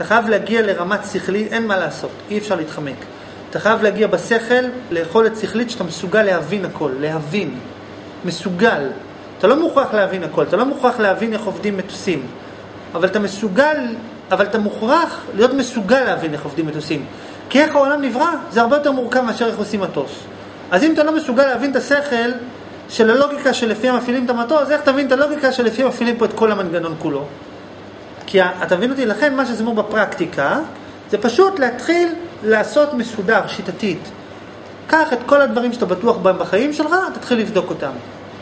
אתה חייב להגיע לרמת שכלית, אין מה לעשות, אי אפשר להתחמק. אתה חייב להגיע בשכל ליכולת שכלית שאתה מסוגל להבין הכל, להבין, מסוגל. אתה לא מוכרח להבין הכל, אתה לא מוכרח להבין איך עובדים מטוסים, אבל אתה מוכרח להיות מסוגל להבין איך עובדים מטוסים. כי איך העולם נברא, זה הרבה יותר מורכב מאשר איך עושים מטוס. אז אם אתה לא מסוגל להבין את השכל של הלוגיקה שלפי מפעילים את המטוס, איך תבין את הלוגיקה שלפי מפעילים פה את כל המנגנון כולו? כי אתה מבין אותי, לכן מה שזה אומר בפרקטיקה, זה פשוט להתחיל לעשות מסודר, שיטתית. קח את כל הדברים שאתה בטוח בהם בחיים שלך, תתחיל לבדוק אותם.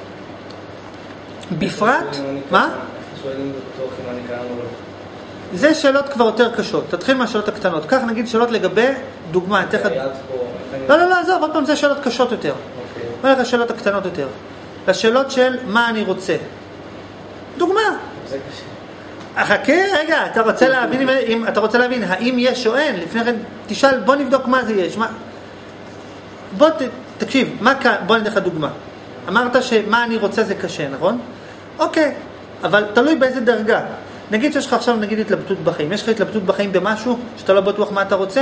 בפרט, מה? שואלים בטוח אם אני קיים או לא. זה שאלות כבר יותר קשות, תתחיל מהשאלות הקטנות. כך נגיד שאלות לגבי דוגמה. לא, עזוב, עוד פעם זה שאלות קשות יותר. מה לך השאלות הקטנות יותר? לשאלות של מה אני רוצה. דוגמה. זה קשה. חכה, רגע, אתה רוצה להבין האם יש או אין, לפני כן תשאל, בוא נבדוק מה זה יש. בוא תקשיב, בוא נדע לך דוגמה. אמרת שמה אני רוצה זה קשה, נכון? אוקיי, אבל תלוי באיזה דרגה. נגיד שיש לך עכשיו, נגיד, התלבטות בחיים. יש לך התלבטות בחיים במשהו שאתה לא בטוח מה אתה רוצה?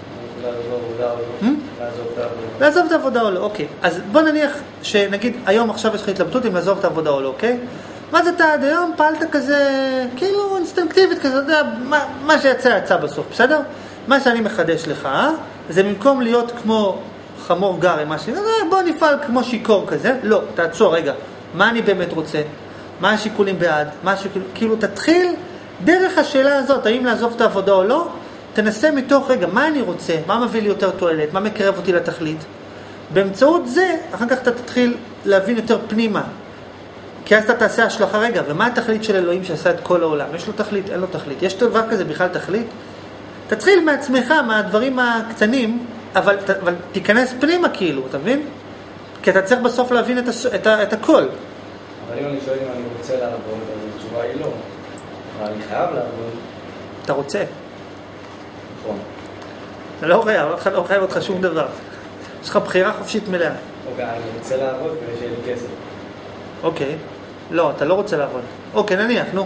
לעזוב את העבודה או לא, אוקיי. אז בוא נניח שנגיד היום עכשיו יש לך התלבטות אם לעזוב את העבודה או לא, אוקיי? מה זה אתה עד היום? פעלת כזה, כאילו אינסטינקטיבית כזה, אתה יודע, מה יצא בסוף, בסדר? מה שאני מחדש לך, זה במקום להיות כמו חמור גר, בוא נפעל כמו שיקור כזה. לא, תעצור רגע. מה אני באמת רוצה? מה השיקולים בעד? כאילו תתחיל דרך השאלה הזאת, האם לעזוב את העבודה או לא, תנסה מתוך רגע, מה אני רוצה? מה מביא לי יותר תועלת? מה מקרב אותי לתכלית? באמצעות זה, אחר כך אתה תתחיל להבין יותר פנימה. כי אז אתה תעשה השלכה רגע, ומה התכלית של אלוהים שעשה את כל העולם? יש לו תכלית? אין לו תכלית. יש דבר כזה בכלל תכלית? תתחיל מעצמך, מהדברים הקטנים, אבל תיכנס פנימה כאילו, אתה מבין? כי אתה צריך בסוף להבין את הכל. אבל אם אני שואל אם אני רוצה לעבוד, אז התשובה היא לא. אבל אני חייב לעבוד. אתה רוצה. נכון. אתה לא חייב, אתה לא חייב אותך שום דבר. יש לך בחירה חופשית מלאה. אוקיי, אני רוצה לעבוד כדי שיהיה לי כסף. אוקיי. לא, אתה לא רוצה לעבוד. אוקיי, נניח, נו.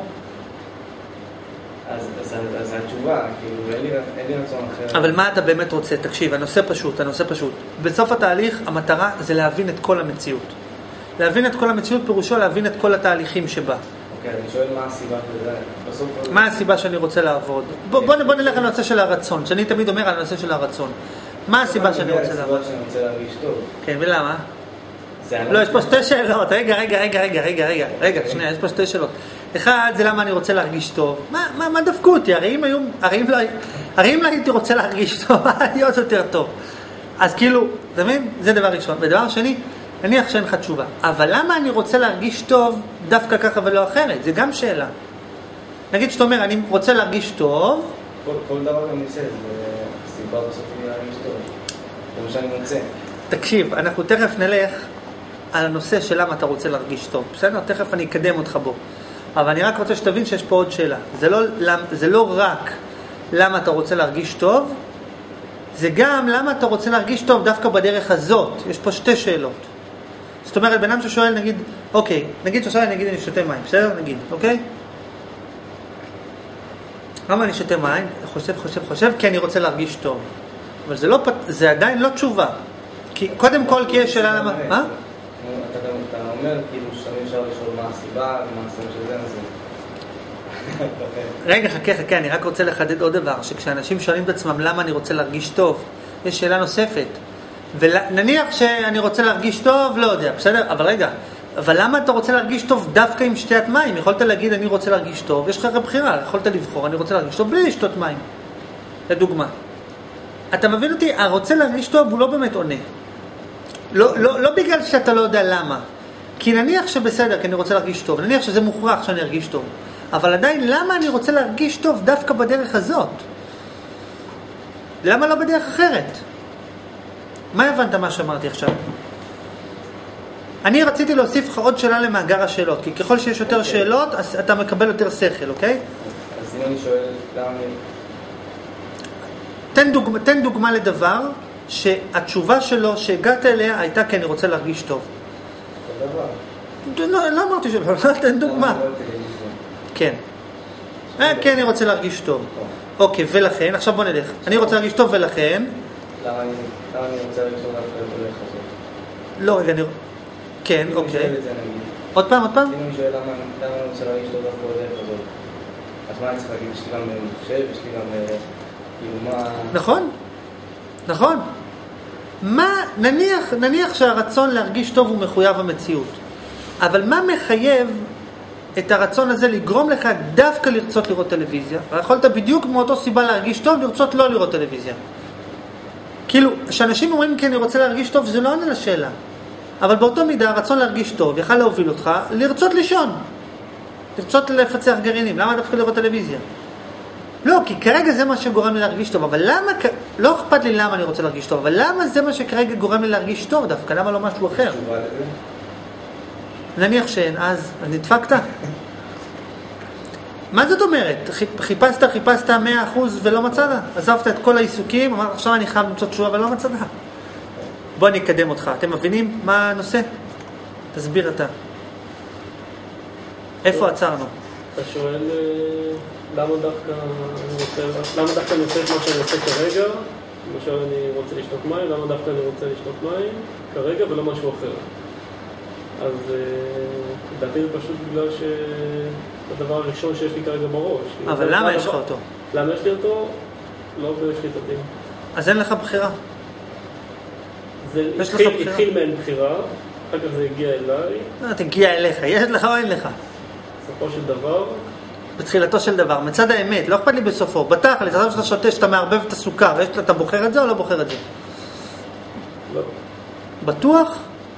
אז התשובה, כאילו, אין לי רצון אחר. אבל מה אתה באמת רוצה? תקשיב, הנושא פשוט. בסוף התהליך, המטרה זה להבין את כל המציאות. להבין את כל המציאות פירושו להבין את כל התהליכים שבה. אוקיי, אני שואל מה הסיבה בזה. מה הסיבה שאני רוצה לעבוד? בוא נלך על הנושא של הרצון, שאני תמיד אומר על הנושא של הרצון. מה הסיבה שאני רוצה לעבוד? הסיבה שאני רוצה להרגיש טוב. כן, ולמה? לא, יש פה שתי שאלות. רגע, שנייה, יש פה שתי שאלות. אחד, זה למה אני רוצה להרגיש טוב. מה דפקו אותי? הרי אם לא הייתי רוצה להרגיש טוב, היה להיות יותר טוב. אז כאילו, אתה מבין? זה דבר ראשון. ודבר שני, נניח שאין לך תשובה. אבל למה אני רוצה להרגיש טוב דווקא ככה ולא אחרת? זה גם שאלה. נגיד שאתה אומר, אני רוצה להרגיש טוב. כל דבר אני עושה, זה סיבה בסוף אני להרגיש טוב. זה מה שאני רוצה. תקשיב, אנחנו תכף נלך על הנושא של למה אתה רוצה להרגיש טוב. בסדר? תכף אני אקדם אותך בו. אבל אני רק רוצה שתבין שיש פה עוד שאלה. זה לא רק למה אתה רוצה להרגיש טוב, זה גם למה אתה רוצה להרגיש טוב דווקא בדרך הזאת. יש פה שתי שאלות. זאת אומרת, בן אדם ששואל, נגיד, אוקיי, נגיד ששואל, נגיד אני שותה מים, בסדר? נגיד, אוקיי? למה אני שותה מים? חושב, כי אני רוצה להרגיש טוב. אבל זה עדיין לא תשובה. כי קודם כל, כי יש שאלה למה... מה? אתה אומר, כאילו, שאני אפשר לשאול מה הסיבה, מה הסיבה של זה, רגע, חכה, אני רק רוצה לחדד עוד דבר, שכשאנשים שואלים את עצמם למה אני רוצה להרגיש טוב, יש שאלה נוספת. ונניח שאני רוצה להרגיש טוב, לא יודע, בסדר? אבל רגע, אבל למה אתה רוצה להרגיש טוב דווקא עם שתיית מים? יכולת להגיד אני רוצה להרגיש טוב, יש לך בחירה, יכולת לבחור, אני רוצה להרגיש טוב בלי לשתות מים. לדוגמה. אתה מבין אותי? הרוצה להרגיש טוב הוא לא באמת עונה. לא בגלל שאתה לא יודע למה. כי נניח שבסדר, כי אני רוצה להרגיש טוב, נניח שזה מוכרח שאני ארגיש טוב. אבל עדיין, למה אני רוצה להרגיש טוב דווקא בדרך הזאת? למה לא בדרך אחרת? מה הבנת מה שאמרתי עכשיו? אני רציתי להוסיף לך עוד שאלה למאגר השאלות, כי ככל שיש יותר שאלות, אז אתה מקבל יותר שכל, אוקיי? אז אם אני שואל, למה תן דוגמה לדבר שהתשובה שלו שהגעת אליה הייתה כי אני רוצה להרגיש טוב. לא אמרתי שלא, תן דוגמה. כן. כי אני רוצה להרגיש טוב. אוקיי, ולכן, עכשיו בוא נלך. אני רוצה להרגיש טוב ולכן... למה אני רוצה להרגיש טוב דווקא בדרך הזאת? לא, רגע, כן, אוקיי. עוד פעם? אם אני שואל למה אני רוצה להרגיש טוב דווקא בדרך הזאת, אז מה אני צריך להגיד? יש לי גם מחשב, יש לי גם כאילו מה... נכון. מה, נניח שהרצון להרגיש טוב הוא מחויב המציאות. אבל מה מחייב את הרצון הזה לגרום לך דווקא לרצות לראות טלוויזיה? יכולת בדיוק מאותו סיבה להרגיש טוב, לרצות לא לראות טלוויזיה. כאילו, כשאנשים אומרים כי אני רוצה להרגיש טוב, זה לא עונה לשאלה. אבל באותו מידה, הרצון להרגיש טוב יכל להוביל אותך לרצות לישון. לרצות לפצח גרעינים. למה דווקא לראות טלוויזיה? לא, כי כרגע זה מה שגורם לי להרגיש טוב. אבל למה, לא אכפת לי למה אני רוצה להרגיש טוב, אבל למה זה מה שכרגע גורם לי להרגיש טוב דווקא? למה לא משהו אחר? נניח שאין, אז נדפקת? מה זאת אומרת? חיפשת 100% ולא מצאת? עזבת את כל העיסוקים, אמרת עכשיו אני חייב למצוא תשובה ולא מצאת? בוא אני אקדם אותך. אתם מבינים מה הנושא? תסביר אתה. איפה עצרנו? אתה שואל למה דווקא אני עושה את מה שאני עושה כרגע? למשל אני רוצה לשתות מים, למה דווקא אני רוצה לשתות מים כרגע ולא משהו אחר? אז לדעתי זה פשוט בגלל שהדבר הראשון שיש לי כרגע בראש. אבל למה יש לך אותו? למה יש לי אותו? לא בשליטתי. אז אין לך בחירה. זה התחיל מעין בחירה, אחר כך זה הגיע אליי. תגיע אליך, יש לך או אין לך? בסופו של דבר. בתחילתו של דבר, מצד האמת, לא אכפת לי בסופו. בתכל'ס, אתה שאתה שותה, שאתה מערבב את הסוכר, אתה בוחר את זה או לא בוחר את זה? לא. בטוח?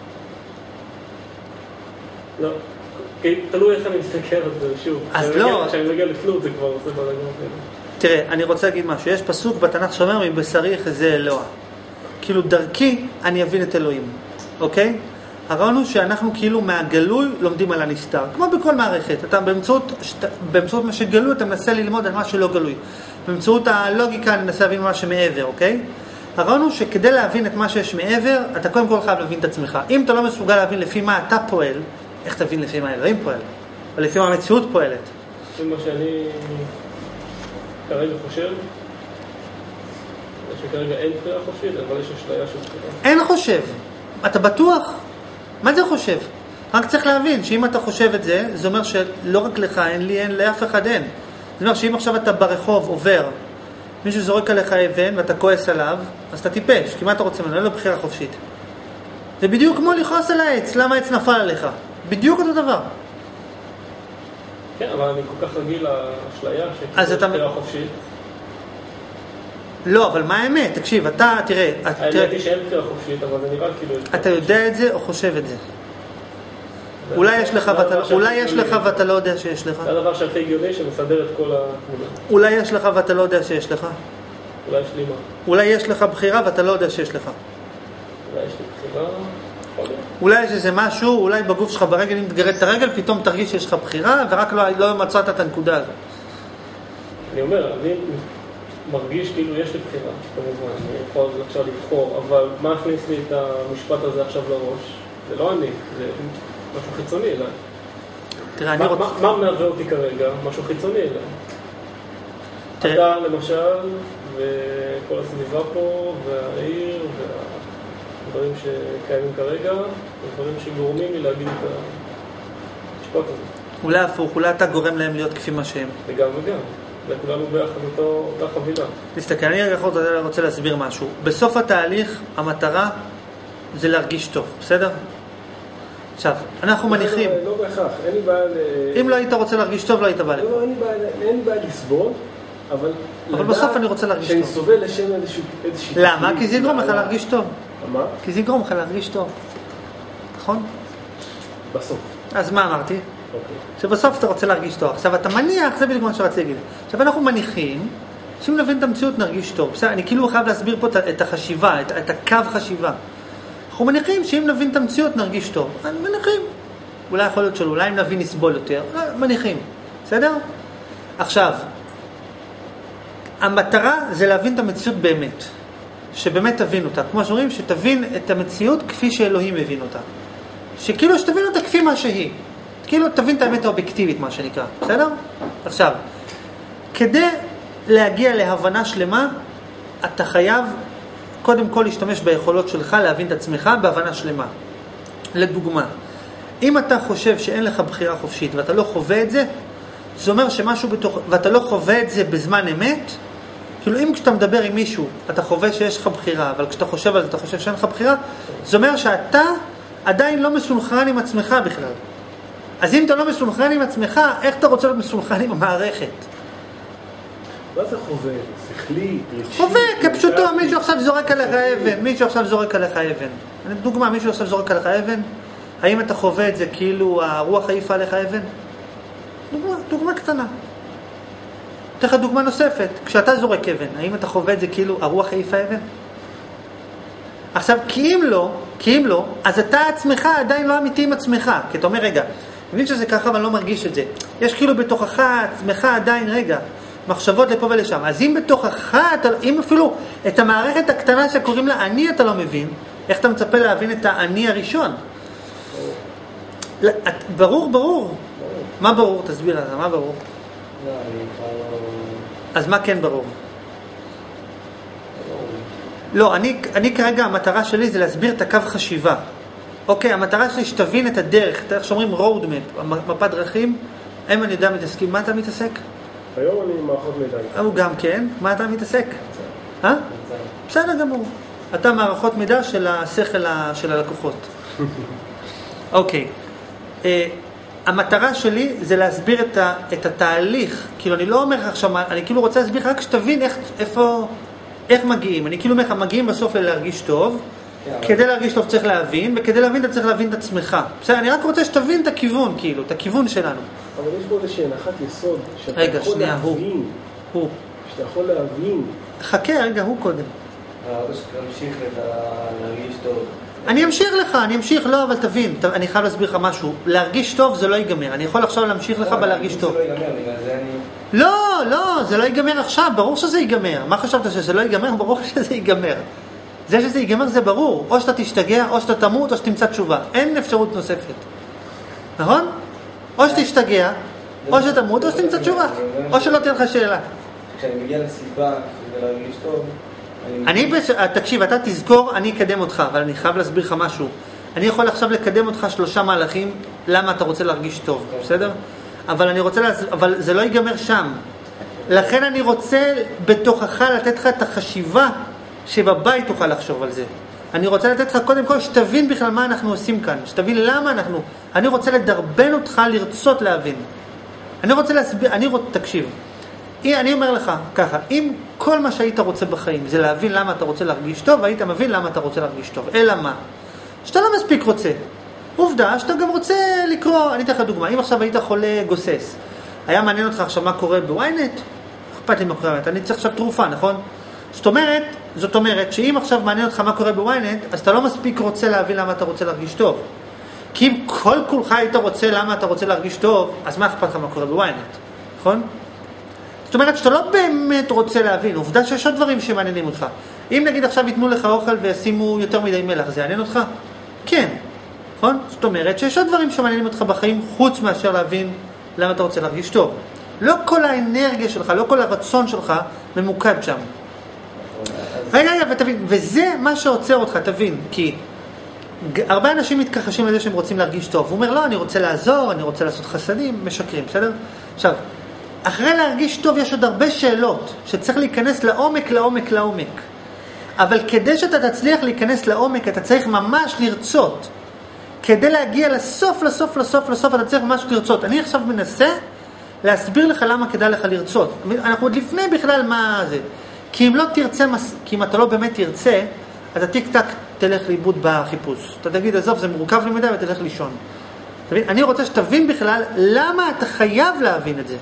לא. תלוי איך אני מסתכל על זה, שוב. אז לא. כשאני מגיע לפנות זה כבר עושה בלגן. תראה, אני רוצה להגיד משהו. יש פסוק בתנ"ך שאומר, מבשרי יחזה אלוה. כאילו דרכי אני אבין את אלוהים. אוקיי? הרעיון הוא שאנחנו כאילו מהגלוי לומדים על הנסתר. כמו בכל מערכת. אתה באמצעות מה שגלוי אתה מנסה ללמוד על מה שלא גלוי. באמצעות הלוגיקה אני מנסה להבין מה שמעבר, אוקיי? הרעיון הוא שכדי להבין את מה שיש מעבר, אתה קודם כל חייב להבין את עצמך. אם אתה לא מסוגל להבין לפי מה אתה פועל, איך תבין לפי מה אלוהים פועל? או לפי מה המציאות פועלת? לפי מה שאני כרגע חושב, שכרגע אין בחירה חופשית, אבל יש אשליה של בחירה. אין חושב. אתה בטוח? מה זה חושב? רק צריך להבין שאם אתה חושב את זה, זה אומר שלא רק לך, אין לאף אחד אין. זה אומר שאם עכשיו אתה ברחוב עובר, מישהו זורק עליך אבן ואתה כועס עליו, אז אתה טיפש, כי מה אתה רוצה ממנו? אין לו בחירה חופשית. זה בדיוק כמו לכעוס על העץ, למה העץ נפל עליך? בדיוק אותו דבר. כן, אבל אני כל כך רגיל לאשליה שכאילו בחירה חופשית. לא, אבל מה האמת? תקשיב, אתה, תראה... האמת היא שאין בחירה חופשית, אבל זה נראה כאילו... אתה יודע את זה או חושב את זה? אולי יש לך ואתה לא יודע שיש לך. זה הדבר שהכי הגיוני שמסדר את כל התמונה. אולי יש לך ואתה לא יודע שיש לך. אולי יש לי מה? אולי יש לך בחירה ואתה לא יודע שיש לך. אולי יש לי בחירה... אולי יש איזה משהו, אולי בגוף שלך ברגל, אם תגרד את הרגל, פתאום תרגיש שיש לך בחירה, ורק לא מצאת את הנקודה הזאת. אני אומר, אני מרגיש כאילו יש לי בחירה, כמובן, אני יכול עכשיו לבחור, אבל מה הכניס לי את המשפט הזה עכשיו לראש? זה לא אני, זה משהו חיצוני אליי. תראה, אני רוצה... מה מהווה אותי כרגע? משהו חיצוני אליי. אתה למשל, וכל הסביבה פה, והעיר, דברים שקיימים כרגע, דברים שגורמים לי להגיד את המשפט הזה. אולי הפוך, אולי אתה גורם להם להיות כפי מה שהם. וגם. וכולנו ביחד אותה חבילה. תסתכל, אני רוצה להסביר משהו. בסוף התהליך, המטרה זה להרגיש טוב, בסדר? עכשיו, אנחנו מניחים... לא בהכרח, אין לי בעיה... אם לא היית רוצה להרגיש טוב, לא היית בא לפה. לא, אין לי בעיה לסבול, אבל בסוף אני רוצה להרגיש טוב. שאני סובל לשם איזושהי... למה? כי זה יגרום לך להרגיש טוב. מה? כי זה יגרום לך להרגיש טוב. נכון? בסוף. אז מה אמרתי? שבסוף אתה רוצה להרגיש טוב. עכשיו אתה מניח, זה בדיוק מה שרציתי להגיד. עכשיו אנחנו מניחים, שאם נבין את המציאות נרגיש טוב. בסדר, אני כאילו חייב להסביר פה את החשיבה, את הקו חשיבה. אנחנו מניחים שאם נבין את המציאות נרגיש טוב. מניחים. אולי יכול להיות שלא, אולי אם נבין נסבול יותר. מניחים. בסדר? עכשיו, המטרה זה להבין את המציאות באמת. שבאמת תבין אותה. כמו שאומרים, שתבין את המציאות כפי שאלוהים מבין אותה. שכאילו שתבין אותה כפי מה שהיא. כאילו תבין את האמת האובייקטיבית, מה שנקרא. בסדר? עכשיו, כדי להגיע להבנה שלמה, אתה חייב קודם כל להשתמש ביכולות שלך להבין את עצמך בהבנה שלמה. לדוגמה, אם אתה חושב שאין לך בחירה חופשית ואתה לא חווה את זה, זה אומר שמשהו בתוך, ואתה לא חווה את זה בזמן אמת, כאילו אם כשאתה מדבר עם מישהו אתה חווה שיש לך בחירה, אבל כשאתה חושב על זה אתה חושב שאין לך בחירה, זה אומר שאתה עדיין לא מסונכרן עם עצמך בכלל. אז אם אתה לא מסונכרן עם עצמך, איך אתה רוצה להיות מסונכרן עם המערכת? מה זה חווה? שכלי? חווה, כפשוטו, מישהו עכשיו זורק עליך אבן, דוגמה, מישהו עכשיו זורק עליך אבן, האם אתה חווה את זה כאילו הרוח העיפה עליך אבן? דוגמה קטנה. אתן לך דוגמה נוספת, כשאתה זורק אבן, האם אתה חווה את זה כאילו הרוח העיפה אבן? עכשיו, כי אם לא, אז אתה עצמך עדיין לא אמיתי עם עצמך, כי אתה אומר, רגע, אני מבין שזה ככה אבל לא מרגיש את זה. יש כאילו בתוכך עצמך עדיין, רגע, מחשבות לפה ולשם. אז אם בתוכך, אם אפילו את המערכת הקטנה שקוראים לה אני אתה לא מבין, איך אתה מצפה להבין את האני הראשון? ברור. מה ברור? תסביר לזה, מה ברור? אז מה כן ברור? לא, אני כרגע המטרה שלי זה להסביר את הקו חשיבה. אוקיי, המטרה שלי שתבין את הדרך, איך שאומרים road map, מפת דרכים. האם אני יודע מתעסקים, מה אתה מתעסק? היום אני מערכות מידע. הוא גם כן, מה אתה מתעסק? בסדר גמור. אתה מערכות מידע של השכל של הלקוחות. אוקיי. המטרה שלי זה להסביר את התהליך. כאילו אני לא אומר לך עכשיו, אני כאילו רוצה להסביר רק שתבין איך מגיעים. אני כאילו אומר לך, מגיעים בסוף להרגיש טוב. כדי להרגיש טוב צריך להבין, וכדי להבין אתה צריך להבין את עצמך. בסדר, אני רק רוצה שתבין את הכיוון, כאילו, את הכיוון שלנו. אבל יש בו איזושהי הנחת יסוד, שאתה רגע, יכול שנייה, להבין. הוא. שאתה יכול להבין. חכה, רגע, הוא קודם. תמשיך להרגיש טוב. אני אמשיך, לא, אבל תבין, אני חייב להסביר לך משהו. להרגיש טוב זה לא ייגמר. אני יכול עכשיו להמשיך לך בלהרגיש טוב. זה לא ייגמר, בגלל זה אני... לא, זה לא ייגמר עכשיו, ברור שזה ייגמר. מה חשבת שזה לא ייגמר? ברור שזה ייגמר. זה שזה ייגמר זה ברור. או שאתה תשתגע, או שאתה תמות, או שתמצא תשובה. אין אפשרות נוספת. נכון? או שתשתגע, או שתמות, או שתמצא תשובה. או שלא תהיה לך שאלה. כשאני מגיע לסיבה שזה להרגיש טוב, תקשיב, אתה תזכור, אני אקדם אותך, אבל אני חייב להסביר לך משהו. אני יכול עכשיו לקדם אותך 3 מהלכים, למה אתה רוצה להרגיש טוב, בסדר? אבל זה לא ייגמר שם. לכן אני רוצה בתוכך לתת לך את החשיבה שבבית תוכל לחשוב על זה. אני רוצה לתת לך קודם כל שתבין בכלל מה אנחנו עושים כאן, שתבין למה אני רוצה לדרבן אותך לרצות להבין. תקשיב, אני אומר לך ככה, אם כל מה שהיית רוצה בחיים זה להבין למה אתה רוצה להרגיש טוב, היית מבין למה אתה רוצה להרגיש טוב. אלא מה? שאתה לא מספיק רוצה. עובדה שאתה גם רוצה לקרוא, אני אתן לך דוגמה, אם עכשיו היית חולה גוסס, היה מעניין אותך עכשיו מה קורה בוויינט? אכפת לי מה קורה בוויינט, אני צריך עכשיו תרופה, נכון? זאת אומרת שאם עכשיו מעניין אותך מה קורה בוויינט, אז אתה לא מספיק רוצה להבין למה אתה רוצה להרגיש טוב. כי אם כל כולך היית רוצה למה אתה רוצה להרגיש טוב, אז מה אכפת לך מה קורה בוויינט? נכון? זאת אומרת שאתה לא באמת רוצה להבין, עובדה שיש עוד דברים שמעניינים אותך. אם נגיד עכשיו ייתנו לך אוכל וישימו יותר מדי מלח, זה יעניין אותך? כן, נכון? זאת אומרת שיש עוד דברים שמעניינים אותך בחיים, חוץ מאשר להבין למה אתה רוצה להרגיש טוב. לא כל האנרגיה שלך, לא כל הרצון שלך ממוקד שם. רגע, ותבין, וזה מה שעוצר אותך, תבין, כי הרבה אנשים מתכחשים לזה שהם רוצים להרגיש טוב. הוא אומר, לא, אני רוצה לעזור, אני רוצה לעשות חסדים, משקרים, בסדר? עכשיו, אחרי להרגיש טוב יש עוד הרבה שאלות שצריך להיכנס לעומק. אבל כדי שאתה תצליח להיכנס לעומק, אתה צריך ממש לרצות. כדי להגיע לסוף, אתה צריך ממש לרצות. אני עכשיו מנסה להסביר לך למה כדאי לך לרצות. אנחנו עוד לפני בכלל מה זה. כי אם אתה לא באמת תרצה, אתה טיק טק תלך לאיבוד בחיפוש. אתה תגיד, עזוב, זה מורכב לי מדי ותלך לישון. אני רוצה שתבין בכלל למה אתה חייב להבין את זה.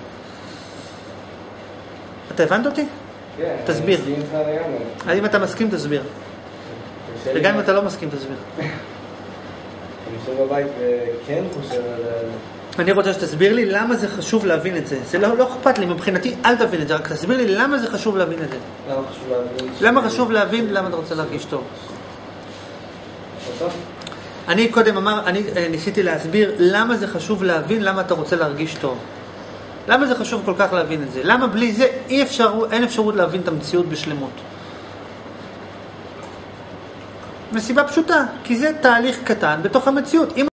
אתה הבנת אותי? כן. תסביר. אני מסכים איתך לגמרי. אם אתה מסכים, תסביר. וגם אם אתה לא מסכים, תסביר. אני יושב בבית וכן חושב על זה. אני רוצה שתסביר לי למה זה חשוב להבין את זה. זה לא אכפת לי, מבחינתי אל תבין את זה, רק תסביר לי למה זה חשוב להבין את זה. למה חשוב להבין למה אתה רוצה להרגיש טוב? אני ניסיתי להסביר למה זה חשוב להבין למה אתה רוצה להרגיש טוב. למה זה חשוב כל כך להבין את זה? למה בלי זה אין אפשרות להבין את המציאות בשלמות? מסיבה פשוטה, כי זה תהליך קטן בתוך המציאות.